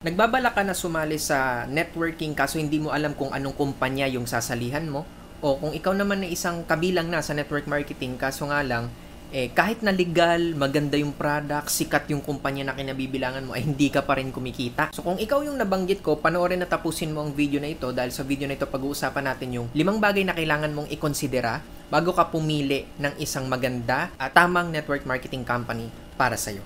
Nagbabala ka na sumali sa networking kaso hindi mo alam kung anong kumpanya yung sasalihan mo? O kung ikaw naman na isang kabilang na sa network marketing kaso nga lang, kahit na legal, maganda yung product, sikat yung kumpanya na kinabibilangan mo, ay hindi ka pa rin kumikita. So kung ikaw yung nabanggit ko, panoorin na tapusin mo ang video na ito dahil sa video na ito pag-uusapan natin yung 5 bagay na kailangan mong ikonsidera bago ka pumili ng isang maganda at tamang network marketing company para sa'yo.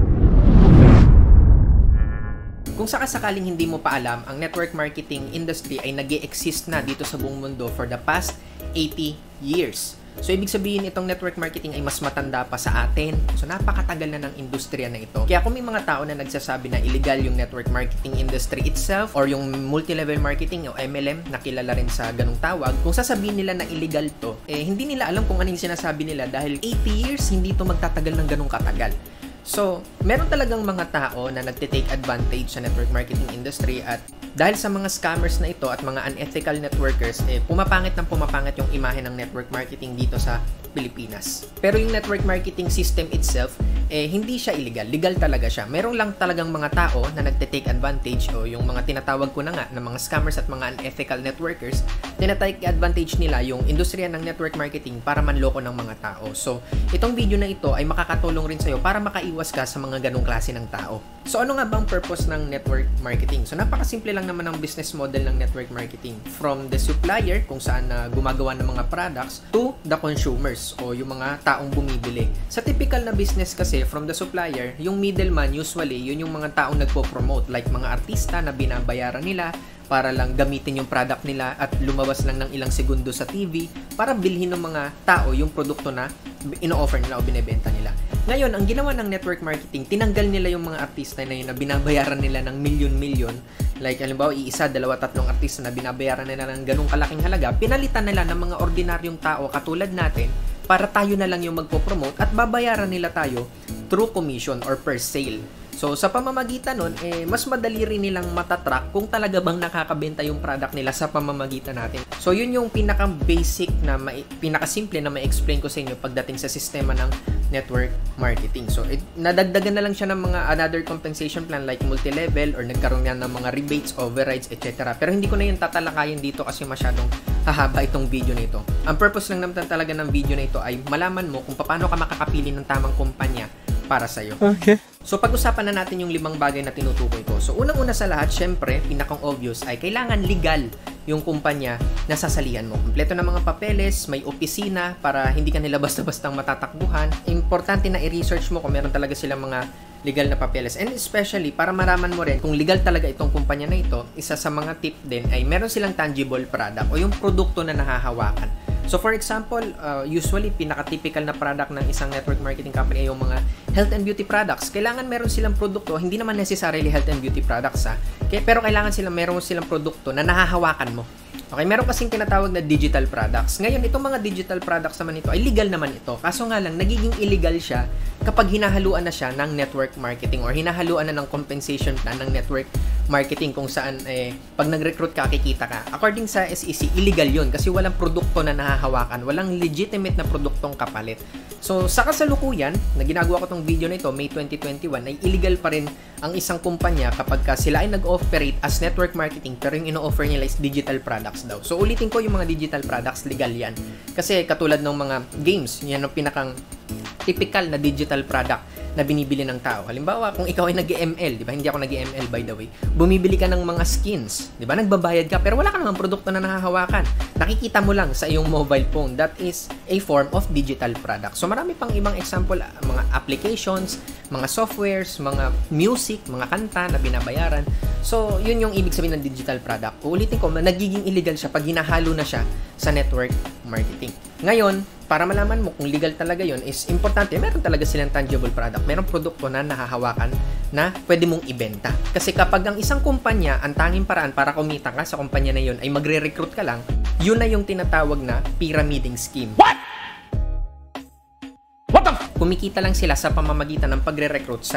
Kung sakasakaling hindi mo pa alam, ang network marketing industry ay nag-e-exist na dito sa buong mundo for the past 80 years. So, ibig sabihin itong network marketing ay mas matanda pa sa atin. So, napakatagal na ng industriya na ito. Kaya kung may mga tao na nagsasabi na illegal yung network marketing industry itself or yung multi-level marketing o MLM na kilala rin sa ganung tawag, kung sasabihin nila na illegal to, hindi nila alam kung ano yung sinasabi nila dahil 80 years hindi to magtatagal ng ganung katagal. So, meron talagang mga tao na nagtitake advantage sa network marketing industry at dahil sa mga scammers na ito at mga unethical networkers, pumapangit yung imahe ng network marketing dito sa Pilipinas. Pero yung network marketing system itself, hindi siya illegal. Legal talaga siya. Meron lang talagang mga tao na nagtitake advantage o yung mga tinatawag ko na nga na mga scammers at mga unethical networkers, tinatake advantage nila yung industriya ng network marketing para manloko ng mga tao. So, itong video na ito ay makakatulong rin sa'yo para makaiwas ka sa mga ganong klase ng tao. So, ano nga bang purpose ng network marketing? So, napakasimple lang naman ang business model ng network marketing. From the supplier, kung saan gumagawa ng mga products, to the consumers o yung mga taong bumibili. Sa typical na business kasi, from the supplier, yung middleman usually, yun yung mga taong nagpo-promote, like mga artista na binabayaran nila para lang gamitin yung product nila at lumabas lang ng ilang segundo sa TV para bilhin ng mga tao yung produkto na ino-offer nila o binebenta nila. Ngayon, ang ginawa ng network marketing, tinanggal nila yung mga artista na yun na binabayaran nila ng milyon-milyon. Like, halimbawa, iisa, dalawa, tatlong artista na binabayaran nila ng ganung kalaking halaga, pinalitan nila ng mga ordinaryong tao katulad natin para tayo na lang yung magpo-promote at babayaran nila tayo through commission or per sale. So, sa pamamagitan nun, mas madali rin nilang matatrack kung talaga bang nakakabenta yung product nila sa pamamagitan natin. So, yun yung pinaka-basic na, pinaka-simple na ma-explain ko sa inyo pagdating sa sistema ng network marketing. So, nadagdagan na lang siya ng mga another compensation plan like multi-level or nagkaroon yan ng mga rebates, overrides, etc. Pero hindi ko na yung tatalakayin dito kasi masyadong hahaba itong video na ito. Ang purpose lang naman talaga ng video na ito ay malaman mo kung paano ka makakapili ng tamang kumpanya para sa'yo. Okay. So, pag-usapan na natin yung 5 bagay na tinutukoy ko. So, unang-una sa lahat, syempre, pinakang obvious ay kailangan legal yung kumpanya na sasalihan mo. Kompleto na mga papeles, may opisina para hindi ka nila basta-bastang matatakbuhan. Importante na i-research mo kung meron talaga silang mga legal na papeles. And especially, para maraman mo rin kung legal talaga itong kumpanya na ito, isa sa mga tip din ay meron silang tangible product o yung produkto na nahahawakan. So for example, usually pinaka-typical na product ng isang network marketing company ay yung mga health and beauty products. Kailangan meron silang produkto, hindi naman necessarily health and beauty products pero kailangan meron silang produkto na nahahawakan mo. Okay, meron kasing tinatawag na digital products. Ngayon, itong mga digital products naman ito ay legal naman ito. Kaso nga lang, nagiging illegal siya kapag hinahaluan na siya ng network marketing or hinahaluan na ng compensation plan ng network marketing kung saan pag nag-recruit ka, kikita ka. According sa SEC, illegal yun kasi walang produkto na nahahawakan, walang legitimate na produktong kapalit. So, sa kasalukuyan, na ginagawa ko tong video na ito, May 2021, ay illegal pa rin ang isang kumpanya kapag sila ay nag-operate as network marketing pero yung ino-offer nila is digital products daw. So, ulitin ko yung mga digital products, legal yan. Kasi katulad ng mga games, yan ang pinakang typical na digital product na binibili ng tao. Halimbawa, kung ikaw ay nag-ML, di ba? Hindi ako nag-ML by the way. Bumibili ka ng mga skins, di ba? Nagbabayad ka, pero wala ka namang produkto na nahahawakan. Nakikita mo lang sa iyong mobile phone. That is a form of digital product. So, marami pang ibang example, mga applications, mga softwares, mga music, mga kanta na binabayaran. So, yun yung ibig sabihin ng digital product. Uulitin ko, nagiging illegal siya pag hinahalo na siya sa network marketing. Ngayon, para malaman mo kung legal talaga yon is importante, meron talaga silang tangible product. Merong produkto na nahahawakan na pwede mong ibenta. Kasi kapag ang isang kumpanya, ang tanging paraan para kumita ka sa kumpanya na yon ay magre-recruit ka lang, yun na yung tinatawag na pyramiding scheme. What? Kumikita lang sila sa pamamagitan ng pagre-recruit sa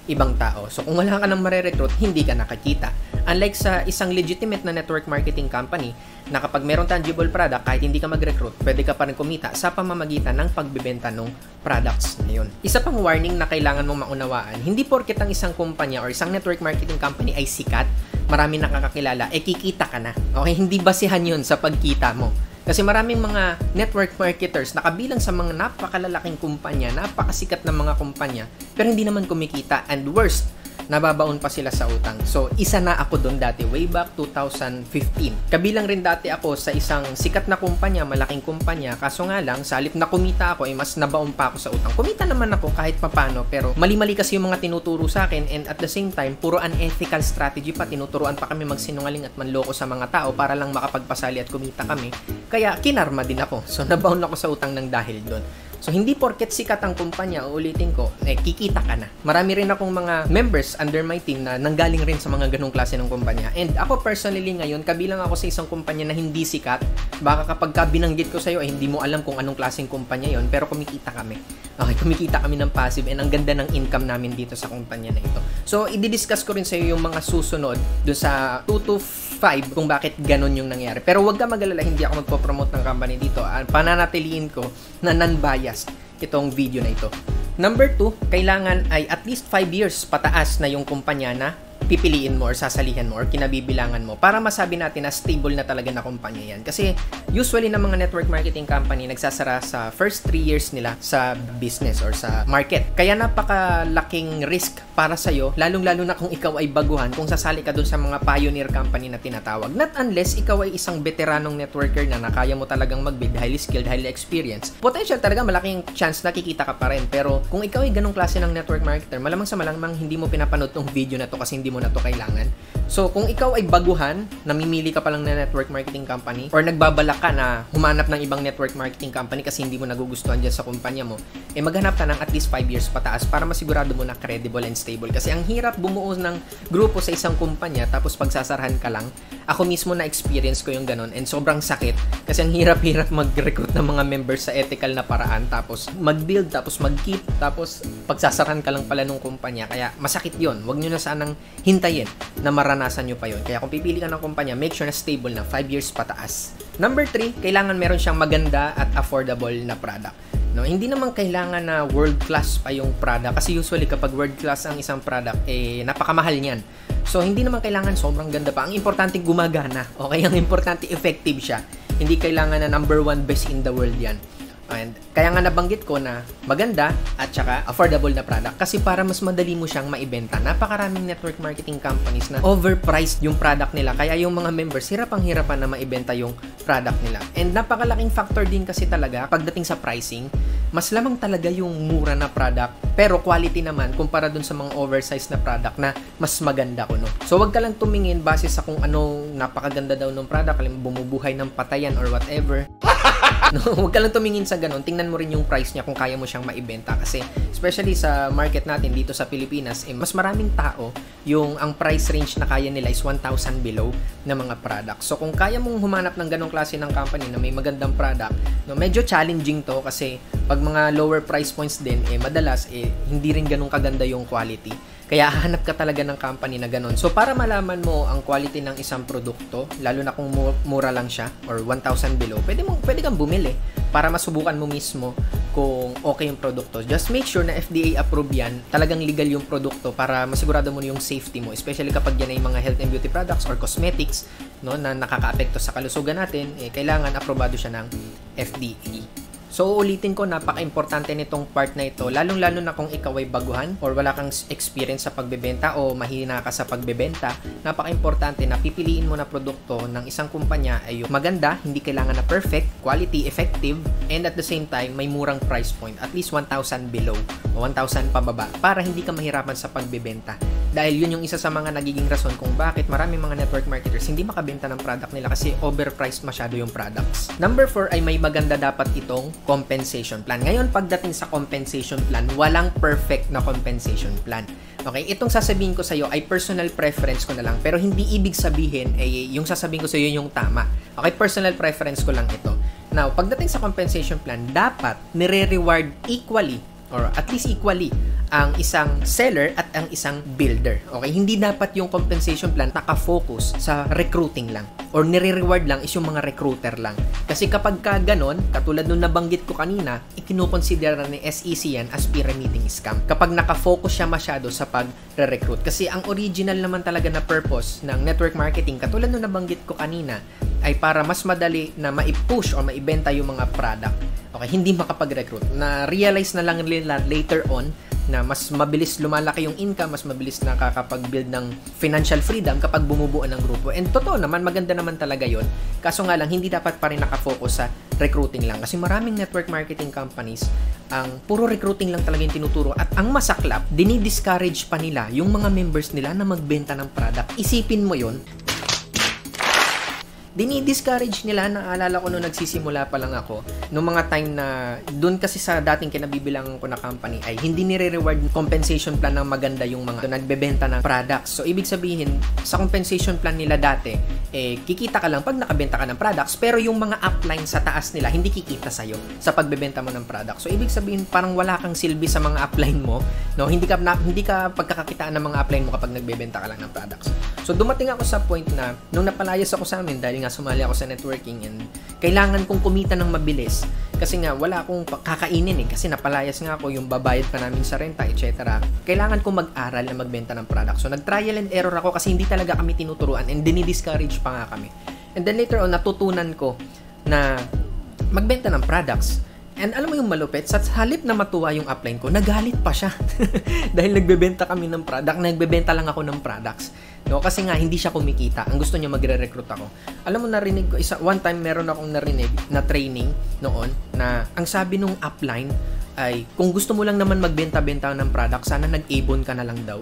ibang tao. So kung wala ka nang mare-recruit, hindi ka nakakita. Unlike sa isang legitimate na network marketing company na kapag meron tangible product, kahit hindi ka mag-recruit, pwede ka pa rin kumita sa pamamagitan ng pagbebenta ng products na yun. Isa pang warning na kailangan mong maunawaan, hindi porket ang isang kumpanya or isang network marketing company ay sikat, marami nakakakilala, kikita ka na. Okay, hindi basihan yun sa pagkita mo. Kasi maraming mga network marketers na kabilang sa mga napakalalaking kumpanya, napakasikat na mga kumpanya, pero hindi naman kumikita. And worst, nababaon pa sila sa utang. So, isa na ako doon dati, way back 2015. Kabilang rin dati ako sa isang sikat na kumpanya, malaking kumpanya, kaso nga lang, sa halip na kumita ako, mas nabaon pa ako sa utang. Kumita naman ako kahit papano, pero mali-mali kasi yung mga tinuturo sa akin, and at the same time, puro unethical strategy pa, tinuturuan pa kami magsinungaling at manloko sa mga tao para lang makapagpasali at kumita kami. Kaya, kinarma din ako. So, nabaon ako sa utang ng dahil doon. So, hindi porket sikat ang kumpanya, uulitin ko, kikita ka na. Marami rin akong mga members under my team na nanggaling rin sa mga ganong klase ng kumpanya. And ako personally ngayon, kabilang ako sa isang kumpanya na hindi sikat. Baka kapag binanggit ko sa'yo, hindi mo alam kung anong klaseng kumpanya yon, pero kumikita kami. Okay, kumikita kami ng passive and ang ganda ng income namin dito sa kumpanya na ito. So, i-discuss ko rin sa'yo yung mga susunod doon sa 2 to 5 kung bakit ganon yung nangyari. Pero wag ka mag-alala, hindi ako magpo-promote ng company dito. Pananatiliin ko na non-biased itong video na ito. Number 2, kailangan ay at least 5 years pataas na yung kumpanya na pipiliin mo or sasalihan mo or kinabibilangan mo para masabi natin na stable na talaga na kumpanya yan. Kasi usually ng mga network marketing company nagsasara sa first 3 years nila sa business or sa market. Kaya napakalaking risk para sa'yo, lalong-lalo na kung ikaw ay baguhan, kung sasali ka dun sa mga pioneer company na tinatawag. Not unless ikaw ay isang veteranong networker na kaya mo talagang mag-build, highly skilled, highly experienced. Potential talaga, malaking chance na kikita ka pa rin. Pero kung ikaw ay ganong klase ng network marketer, malamang sa malamang hindi mo pinapanood tong video na to kasi hindi mo na to kailangan. So, kung ikaw ay baguhan, namimili ka pa lang na network marketing company or nagbabalak ka na humanap ng ibang network marketing company kasi hindi mo nagugustuhan dyan sa kumpanya mo, maghanap ka ng at least 5 years pataas para masigurado mo na credible and stable. Kasi ang hirap bumuo ng grupo sa isang kumpanya tapos pagsasarahan ka lang. Ako mismo na experience ko yung ganun and sobrang sakit kasi ang hirap-hirap mag-recruit ng mga members sa ethical na paraan tapos mag-build, tapos mag-keep, tapos pagsasarahan ka lang pala ng kumpanya. Kaya masakit yon. Huwag nyo na sanang hintayin na maranasan nyo pa yon. Kaya kung pipili ka ng kumpanya, make sure na stable na 5 years pataas. Number 3, kailangan meron siyang maganda at affordable na product. No, hindi naman kailangan na world class pa yung product kasi usually kapag world class ang isang product, napakamahal niyan. So, hindi naman kailangan sobrang ganda pa. Ang importante gumagana. Okay? Ang importante effective siya. Hindi kailangan na number 1 best in the world yan. And kaya nga nabanggit ko na maganda at saka affordable na product kasi para mas madali mo siyang maibenta. Napakaraming network marketing companies na overpriced yung product nila kaya yung mga members hirapang-hirapan na maibenta yung product nila. And napakalaking factor din kasi talaga pagdating sa pricing, mas lamang talaga yung mura na product pero quality naman kumpara dun sa mga oversized na product na mas maganda ko, no? So wag ka lang tumingin base sa kung anong napakaganda daw ng product, alam bumubuhay ng patayan or whatever. No, huwag ka lang tumingin sa ganun. Tingnan mo rin yung price niya kung kaya mo siyang maibenta kasi especially sa market natin dito sa Pilipinas, mas maraming tao yung ang price range na kaya nila is 1,000 below na mga product. So kung kaya mong humanap ng ganong klase ng company na may magandang product, no, medyo challenging to kasi pag mga lower price points din, madalas hindi rin ganong kaganda yung quality. Kaya hahanap ka talaga ng company na ganun. So, para malaman mo ang quality ng isang produkto, lalo na kung mura lang siya or 1,000 below, pwede kang bumili para masubukan mo mismo kung okay yung produkto. Just make sure na FDA approved yan, talagang legal yung produkto para masigurado mo yung safety mo, especially kapag yan ay mga health and beauty products or cosmetics, no, na nakakaapekto sa kalusugan natin, kailangan aprobado siya ng FDA. So, ulitin ko, napaka-importante nitong part na ito, lalong-lalo na kung ikaw ay baguhan or wala kang experience sa pagbebenta o mahina ka sa pagbebenta, napaka-importante na pipiliin mo na produkto ng isang kumpanya ay yung maganda, hindi kailangan na perfect, quality, effective, and at the same time, may murang price point, at least 1,000 below o 1,000 pababa para hindi ka mahirapan sa pagbebenta. Dahil yun yung isa sa mga nagiging rason kung bakit maraming mga network marketers hindi makabenta ng product nila kasi overpriced masyado yung products. Number 4 ay may maganda dapat itong compensation plan. Ngayon, pagdating sa compensation plan, walang perfect na compensation plan. Okay, itong sasabihin ko sa iyo ay personal preference ko na lang, pero hindi ibig sabihin yung sasabihin ko sa iyo yung tama. Okay, personal preference ko lang ito. Now, pagdating sa compensation plan, dapat nire-reward equally or at least equally ang isang seller at ang isang builder. Okay? Hindi dapat yung compensation plan nakafocus sa recruiting lang or nire-reward lang is yung mga recruiter lang. Kasi kapag ka ganon, katulad nung nabanggit ko kanina, ikinukonsidera ni SEC yan as pyramiding scam. Kapag nakafocus siya masyado sa pag-recruit. Kasi ang original naman talaga na purpose ng network marketing, katulad nung nabanggit ko kanina, ay para mas madali na ma-push o maibenta yung mga product. Okay, hindi makapag-recruit. Na-realize na lang nila later on na mas mabilis lumalaki yung income, mas mabilis nakakapag-build ng financial freedom kapag bumubuo ng grupo. And totoo naman, maganda naman talaga yon. Kaso nga lang, hindi dapat pa rin nakafocus sa recruiting lang. Kasi maraming network marketing companies, ang puro recruiting lang talaga yung tinuturo. At ang masaklap, dinidiscourage pa nila yung mga members nila na magbenta ng product. Isipin mo yon. Dinidiscourage nila. Naalala ko nung nagsisimula pa lang ako, nung mga time na doon kasi sa dating kinabibilangan ko na company ay hindi nire-reward compensation plan ng maganda yung mga nagbebenta ng products. So, ibig sabihin, sa compensation plan nila dati, kikita ka lang pag nakabenta ka ng products, pero yung mga upline sa taas nila, hindi kikita sa'yo sa pagbebenta mo ng products. So, ibig sabihin, parang wala kang silbi sa mga upline mo, no? Hindi ka pagkakakitaan ng mga upline mo kapag nagbebenta ka lang ng products. So, dumating ako sa point na, nung napalayas ako sa amin, dahil nga sumali ako sa networking and kailangan kong kumita ng mabilis kasi nga wala akong kakainin kasi napalayas nga ako, yung babayad pa namin sa renta, etc. Kailangan kong mag-aral na magbenta ng product. So, nag-trial and error ako kasi hindi talaga kami tinuturuan and dinidiscourage pa nga kami. And then later on, natutunan ko na magbenta ng products. And alam mo yung malupit, sa halip na matuwa yung upline ko, nagalit pa siya. Dahil nagbebenta kami ng product, nagbebenta lang ako ng products. No, kasi nga hindi siya kumikita. Ang gusto niya magre-recruit ako. Alam mo, narinig ko, one time meron akong narinig na training noon na ang sabi nung upline ay kung gusto mo lang naman magbenta-benta ng product, sana nag-abon ka na lang daw.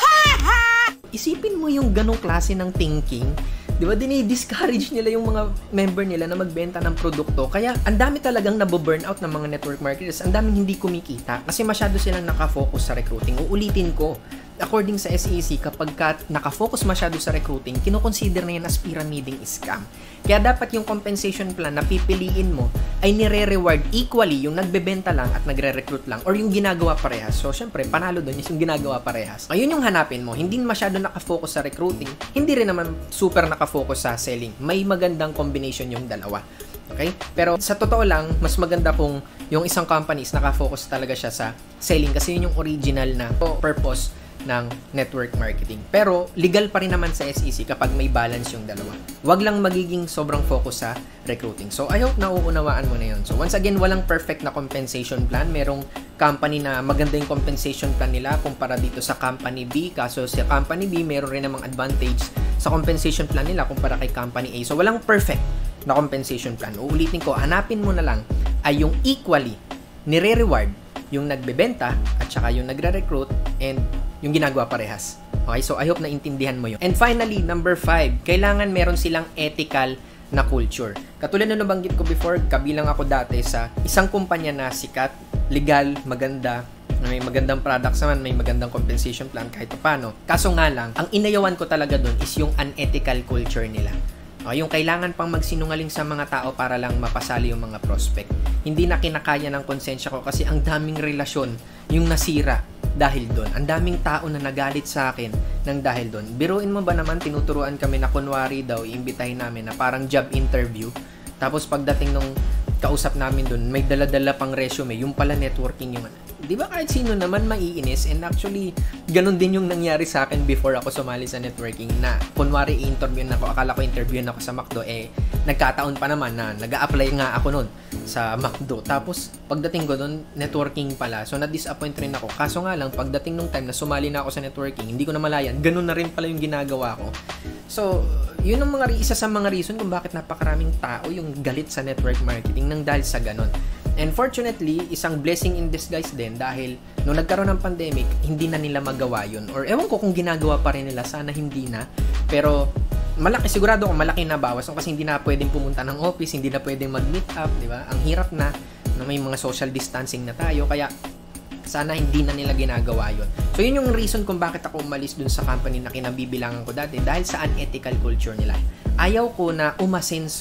Isipin mo yung ganong klase ng thinking. Di ba, dinidiscourage nila yung mga member nila na magbenta ng produkto. Kaya, ang dami talagang naboburnout ng mga network marketers. Ang daming hindi kumikita kasi masyado silang nakafocus sa recruiting. Uulitin ko, according sa SEC, kapag nakafocus masyado sa recruiting, kinoconsider na yan as pyramiding scam. Kaya dapat yung compensation plan na pipiliin mo ay nire-reward equally yung nagbebenta lang at nagre-recruit lang or yung ginagawa parehas. So, syempre, panalo doon yung ginagawa parehas. Ayun yung hanapin mo. Hindi masyado nakafocus sa recruiting, hindi rin naman super nakafocus sa selling. May magandang combination yung dalawa. Okay? Pero sa totoo lang, mas maganda kung yung isang company is nakafocus talaga siya sa selling kasi yun yung original na purpose ng network marketing. Pero legal pa rin naman sa SEC kapag may balance yung dalawa. Huwag lang magiging sobrang focus sa recruiting. So I hope nauunawaan mo na yun. So once again, walang perfect na compensation plan. Merong company na maganda yung compensation plan nila kumpara dito sa company B. Kaso sa company B, meron rin namang advantage sa compensation plan nila kumpara kay company A. So walang perfect na compensation plan. Uulitin ko, hanapin mo na lang ay yung equally nire-reward yung nagbebenta at saka yung nagre-recruit and yung ginagawa parehas. Okay, so I hope na intindihan mo yun. And finally, number 5, kailangan meron silang ethical na culture. Katulad na nabanggit ko before, kabilang ako dati sa isang kumpanya na sikat, legal, maganda, may magandang products naman, may magandang compensation plan kahit paano. Kaso nga lang, ang inayawan ko talaga dun is yung unethical culture nila. Yung kailangan pang magsinungaling sa mga tao para lang mapasali yung mga prospect. Hindi na kinakaya ng konsensya ko kasi ang daming relasyon yung nasira dahil doon. Ang daming tao na nagalit sa akin ng dahil doon. Biruin mo ba naman, tinuturuan kami na kunwari daw, iimbitahin namin na parang job interview. Tapos pagdating nung kausap namin doon, may dala-dala pang resume. Yung pala networking yung di ba kahit sino naman maiinis, and actually ganun din yung nangyari sa akin before ako sumali sa networking na kunwari i-interview na ako, akala ko interviewin ako sa McDo, nagkataon pa naman na nag-a-apply nga ako nun sa McDo, tapos pagdating ko doon networking pala, so na-disappoint rin ako. Kaso nga lang pagdating nung time na sumali na ako sa networking, hindi ko na malayan, ganun na rin pala yung ginagawa ko. So yun ang isa sa mga reason kung bakit napakaraming tao yung galit sa network marketing nang dahil sa ganun. And fortunately, isang blessing in disguise din dahil nung nagkaroon ng pandemic, hindi na nila magawa yun. Or ewan ko kung ginagawa pa rin nila, sana hindi na. Pero malaki, sigurado kung malaki na bawas kasi hindi na pwedeng pumunta ng office, hindi na pwedeng mag-meet up, di ba? Ang hirap na may mga social distancing na tayo, kaya sana hindi na nila ginagawa yun. So yun yung reason kung bakit ako umalis dun sa company na kinabibilangan ko dati dahil sa unethical culture nila. Ayaw ko na umasenso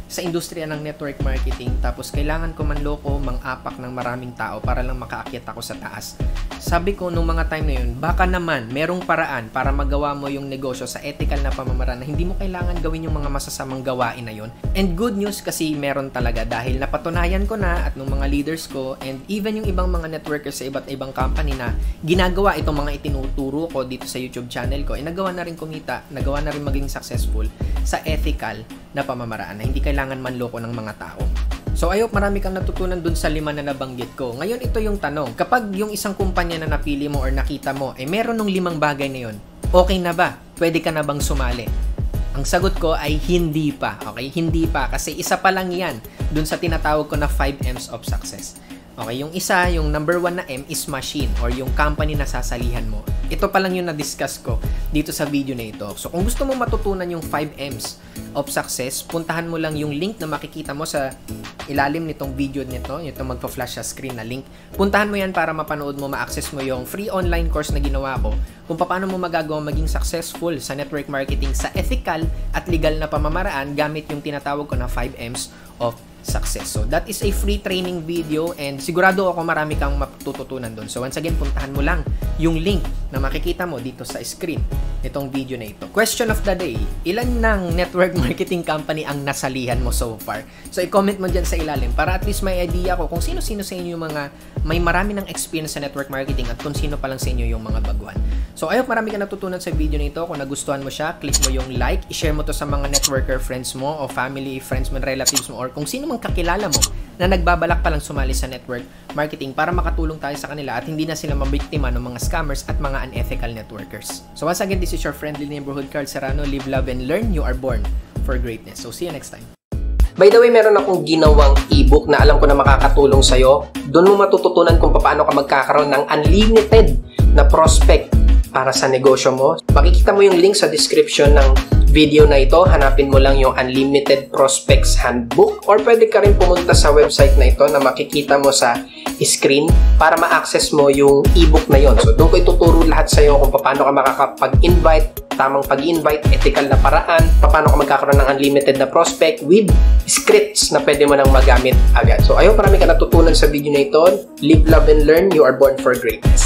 sa industriya ng network marketing, tapos kailangan ko manloko, mang-apak ng maraming tao para lang makaakyat ako sa taas. Sabi ko nung mga time na yun, baka naman merong paraan para magawa mo yung negosyo sa ethical na pamamaraan na hindi mo kailangan gawin yung mga masasamang gawain na yun. And good news kasi meron talaga, dahil napatunayan ko na at nung mga leaders ko and even yung ibang mga networkers sa iba't ibang company na ginagawa itong mga itinuturo ko dito sa YouTube channel ko, ay nagawa na rin kumita, nagawa na rin maging successful sa ethical na pamamaraan na hindi kailangan manloko ng mga tao. So I hope marami kang natutunan dun sa 5 na nabanggit ko. Ngayon ito yung tanong, kapag yung isang kumpanya na napili mo or nakita mo, meron ng 5 bagay na yun, okay na ba? Pwede ka na bang sumali? Ang sagot ko ay hindi pa, okay? Hindi pa, kasi isa pa lang yan dun sa tinatawag ko na 5 M's of success. Okay, yung isa, yung number 1 na M is machine or yung company na sasalihan mo. Ito pa lang yung na-discuss ko dito sa video na ito. So kung gusto mo matutunan yung 5 M's of success, puntahan mo lang yung link na makikita mo sa ilalim nitong video nito, itong magpa-flash sa screen na link. Puntahan mo yan para mapanood mo, ma-access mo yung free online course na ginawa ko kung paano mo magagawa maging successful sa network marketing sa ethical at legal na pamamaraan gamit yung tinatawag ko na 5 M's of success. So that is a free training video and sigurado ako marami kang matututunan doon. So once again, puntahan mo lang yung link na makikita mo dito sa screen nitong video na ito. Question of the day, ilan ng network marketing company ang nasalihan mo so far? So i-comment mo dyan sa ilalim para at least may idea ko kung sino-sino sa inyo yung mga may marami ng experience sa network marketing at kung sino pa lang sa inyo yung mga baguhan. So I hope marami kang natutunan sa video na ito. Kung nagustuhan mo siya, click mo yung like, i-share mo to sa mga networker friends mo o family, friends mo, relatives mo or kung sino mang kakilala mo na nagbabalak pa lang sumali sa network marketing para makatulong tayo sa kanila at hindi na sila mabiktima ng mga scammers at mga unethical networkers. So once again, this is your friendly neighborhood Carl Serrano. Live, love, and learn. You are born for greatness. So see you next time. By the way, meron akong ginawang ebook na alam ko na makakatulong sa'yo. Doon mo matututunan kung paano ka magkakaroon ng unlimited na prospect para sa negosyo mo. Makikita mo yung link sa description ng video na ito. Hanapin mo lang yung Unlimited Prospects Handbook or pwede ka rin pumunta sa website na ito na makikita mo sa screen para ma-access mo yung ebook na yon. So doon ko ituturo lahat sa'yo kung paano ka makakapag-invite, tamang pag-invite, ethical na paraan, paano ka magkakaroon ng unlimited na prospect with scripts na pwede mo nang magamit agad. So I hope marami ka natutunan sa video na ito. Live, love, and learn. You are born for greatness.